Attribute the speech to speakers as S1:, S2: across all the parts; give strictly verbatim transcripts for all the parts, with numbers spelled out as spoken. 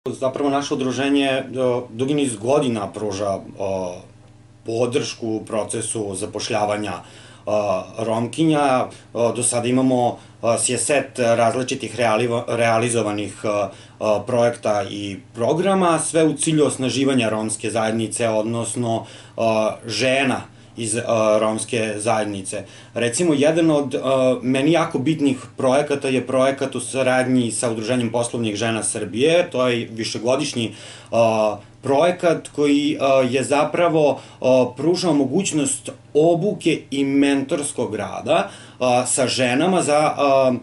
S1: Zapravo naše udruženje dugi niz godina pruža podršku u procesu zapošljavanja Romkinja. Do sada imamo set različitih realizovanih projekta i programa, sve u cilju osnaživanja romske zajednice, odnosno žena iz romske zajednice. Recimo, jedan od meni jako bitnih projekata je projekat u saradnji sa Udruženjem poslovnih žena Srbije. To je višegodišnji projekat koji je zapravo pružao mogućnost obuke i mentorskog rada sa ženama za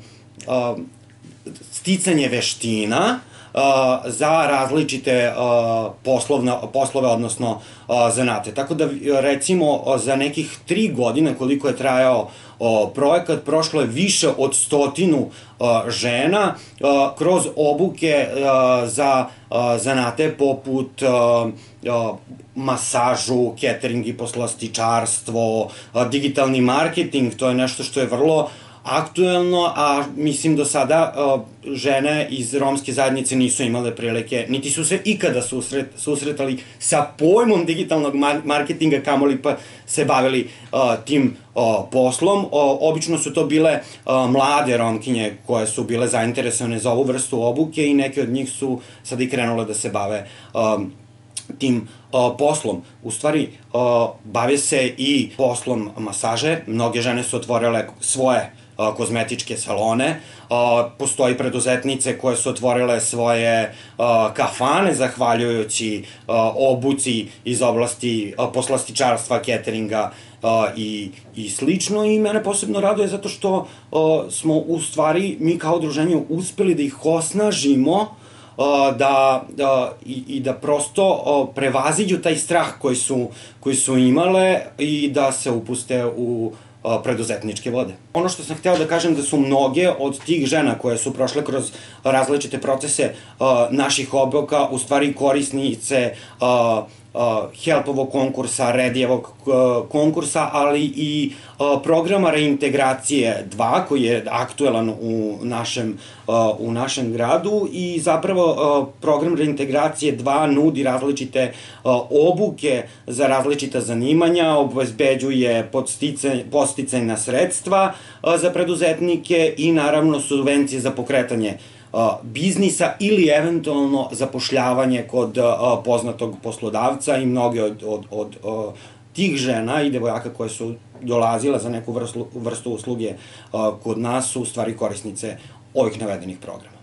S1: sticanje veština za različite poslove, odnosno zanate. Tako da, recimo, za nekih tri godine koliko je trajao projekat, prošlo je više od stotinu žena kroz obuke za zanate poput masažu, catering i poslastičarstvo, digitalni marketing. To je nešto što je vrlo aktuelno, a mislim do sada žene iz romske zajednice nisu imale prilike, niti su se ikada susretali sa pojmom digitalnog marketinga, kamoli pa se bavili tim poslom. Obično su to bile mlade Romkinje koje su bile zainteresovane za ovu vrstu obuke i neke od njih su sada i krenule da se bave tim poslom. U stvari, bave se i poslom masaže. Mnoge žene su otvorile svoje kozmetičke salone. Postoji preduzetnice koje su otvorile svoje kafane zahvaljujući obuci iz oblasti poslastičarstva, cateringa i slično. I mene posebno raduje zato što smo u stvari, mi kao udruženje, uspeli da ih osnažimo i da prosto prevaziđu taj strah koji su imale i da se upuste u preduzetničke vode. Ono što sam hteo da kažem da su mnoge od tih žena koje su prošle kroz različite procese naših obuka u stvari korisnice Helpovog konkursa, Redijevog konkursa, ali i programa reintegracije dva, koji je aktuelan u našem gradu, i zapravo program reintegracije dva nudi različite obuke za različita zanimanja, obezbeđuje podsticajna sredstva za preduzetnike i naravno subvencije za pokretanje biznisa ili eventualno zapošljavanje kod poznatog poslodavca, i mnoge od tih žena i devojaka koje su dolazile za neku vrstu usluge kod nas su u stvari korisnice ovih navedenih programa.